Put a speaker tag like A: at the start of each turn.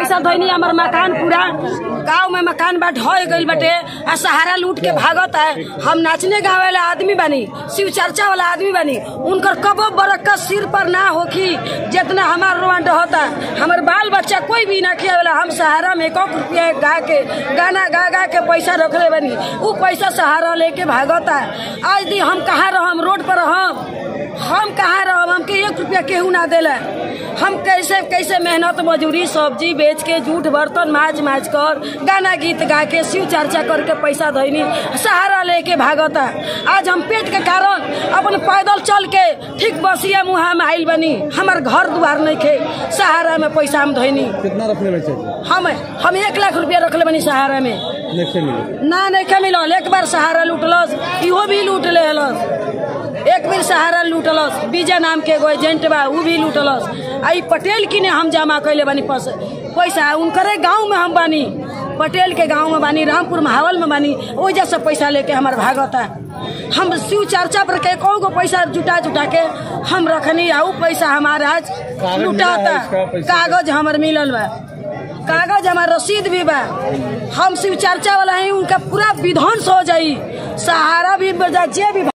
A: पैसा धोनी हमार मकान पूरा गाँव में मकान बा ढह गई बटे आ सहारा लूट के भागत है। हम नाचने गावे वाला आदमी बनी, शिव चर्चा वाला आदमी बनी, उनकर कबो बरकत सिर पर ना होखी जितना हमार रोड होता। हमार बाल बच्चा कोई भी ना किया वाला। हम सहारा में 1 रुपया गा के गाना गा के पैसा रखले बनी, वो पैसा सहारा लेके भागता है। आज दी हम कहाँ रहम, रोड पर हम कहाँ रहम, हमके 1 रुपया केहू ना देला। हम कैसे मेहनत मजूरी सब्जी बेच के झूठ बर्तन माज कर गाना गीत गा के शिव चर्चा करके पैसा धैनी सहारा लेके भागता। आज हम पेट के कारण अपन पैदल चल के ठीक बसिया मुहा में आइल बनी। हमार घर द्वार नहीं खे, सहारा में पैसा हम धैनी।
B: कितना रखले बच्चे?
A: हम 1 लाख रुपया रखले बनी सहारा में। ना नहीं मिलल, एक बार सहारा लूटलस, इहो भी लूट ले। एक बार सहारा लूटलस, बीजा नाम के एगो एजेंट बा, उ भी लूटलस। आई पटेल की ने हम जमा कैले बनी पैसा, उनकरे गांव में हम बानी, पटेल के गांव में बानी, रामपुर महावल में बानी, वजह से पैसा लेके हमार भागता। हम शिव चर्चा पर के को पैसा जुटा के हम रखनी, उ पैसा हमारा आज लुटाता। कागज हमार मिलल बा, कागज हमार रसीद भी बा। हम शिव चर्चा वाला है, उनका पूरा विध्वंस हो जाई। सहारा भी जे भी